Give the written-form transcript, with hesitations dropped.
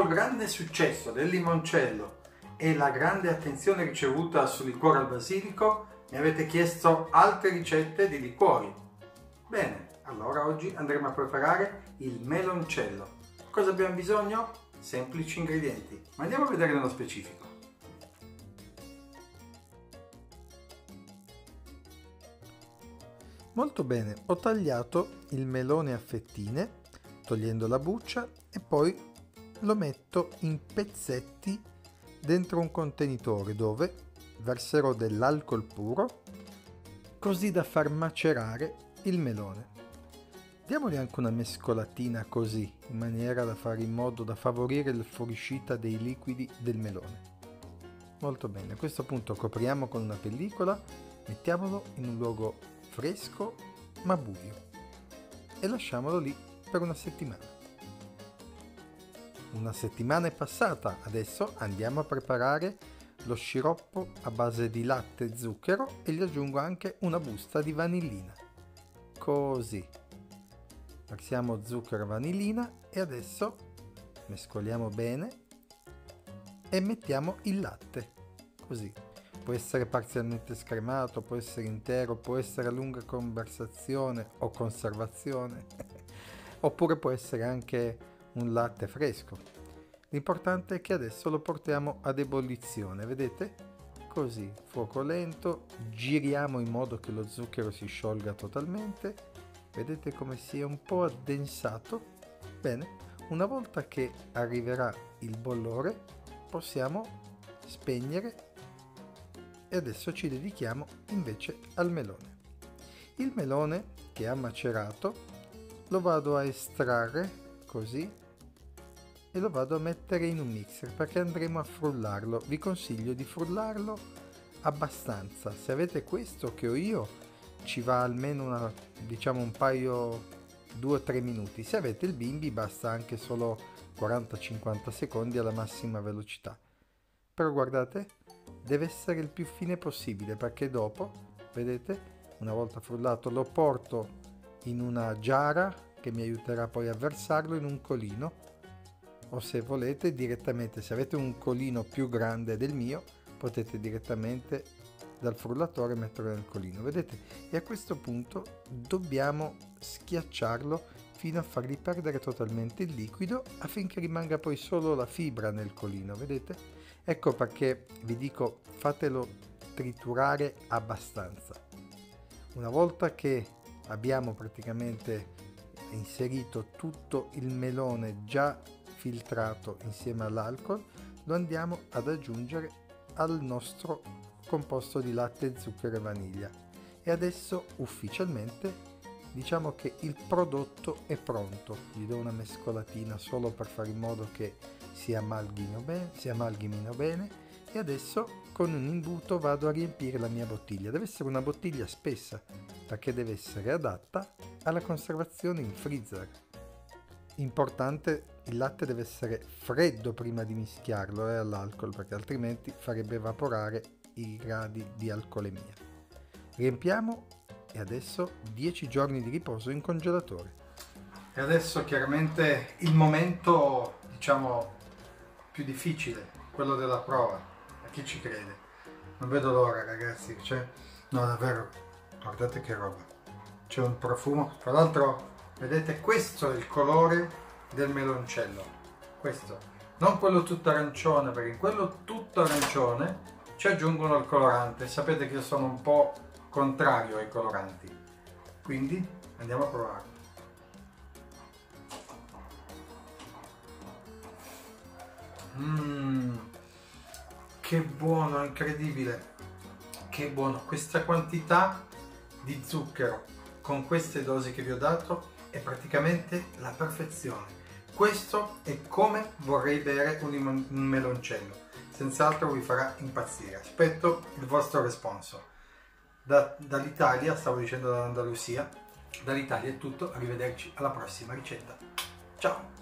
dopo il grande successo del limoncello e la grande attenzione ricevuta sul liquore al basilico, mi avete chiesto altre ricette di liquori. Bene, allora oggi andremo a preparare il meloncello. Cosa abbiamo bisogno? Semplici ingredienti, ma andiamo a vedere nello specifico. Molto bene, ho tagliato il melone a fettine, togliendo la buccia, e poi lo metto in pezzetti dentro un contenitore dove verserò dell'alcol puro, così da far macerare il melone. Diamogli anche una mescolatina così, in maniera da fare in modo da favorire il fuoriuscita dei liquidi del melone. Molto bene, a questo punto copriamo con una pellicola, mettiamolo in un luogo fresco ma buio e lasciamolo lì per una settimana. Una settimana è passata, adesso andiamo a preparare lo sciroppo a base di latte e zucchero e gli aggiungo anche una busta di vanillina. Così. Versiamo zucchero e vanillina e adesso mescoliamo bene e mettiamo il latte. Così. Può essere parzialmente scremato, può essere intero, può essere a lunga conversazione o conservazione, oppure può essere anche un latte fresco. L'importante è che adesso lo portiamo ad ebollizione, vedete? Così, fuoco lento, giriamo in modo che lo zucchero si sciolga totalmente, vedete come si è un po' addensato? Bene, una volta che arriverà il bollore possiamo spegnere e adesso ci dedichiamo invece al melone. Il melone che ha macerato lo vado a estrarre così e lo vado a mettere in un mixer perché andremo a frullarlo. Vi consiglio di frullarlo abbastanza. Se avete questo che ho io ci va almeno un paio 2-3 minuti. Se avete il bimbi basta anche solo 40-50 secondi alla massima velocità. Però guardate, deve essere il più fine possibile perché dopo, vedete, una volta frullato lo porto in una giara che mi aiuterà poi a versarlo in un colino, o se volete direttamente, se avete un colino più grande del mio, potete direttamente dal frullatore metterlo nel colino, vedete? E a questo punto dobbiamo schiacciarlo fino a fargli perdere totalmente il liquido affinché rimanga poi solo la fibra nel colino, vedete? Ecco perché vi dico fatelo triturare abbastanza. Una volta che abbiamo praticamente inserito tutto il melone già filtrato insieme all'alcol, lo andiamo ad aggiungere al nostro composto di latte, zucchero e vaniglia e adesso ufficialmente diciamo che il prodotto è pronto. Gli do una mescolatina solo per fare in modo che si amalgamino bene e adesso con un imbuto vado a riempire la mia bottiglia. Deve essere una bottiglia spessa perché deve essere adatta alla conservazione in freezer. Importante, il latte deve essere freddo prima di mischiarlo all'alcol perché altrimenti farebbe evaporare i gradi di alcolemia. Riempiamo e adesso 10 giorni di riposo in congelatore. E adesso chiaramente il momento, diciamo, più difficile, quello della prova. A chi ci crede? Non vedo l'ora, ragazzi. No, davvero, guardate che roba. C'è un profumo. Tra l'altro, vedete, questo è il colore del meloncello. Questo. Non quello tutto arancione, perché in quello tutto arancione ci aggiungono il colorante. Sapete che io sono un po' contrario ai coloranti. Quindi andiamo a provare. Che buono, incredibile, che buono. Questa quantità di zucchero con queste dosi che vi ho dato è praticamente la perfezione. Questo è come vorrei bere un meloncello, senz'altro vi farà impazzire. Aspetto il vostro responso. Dall'Italia, stavo dicendo dall'Andalusia, dall'Italia è tutto, arrivederci alla prossima ricetta. Ciao!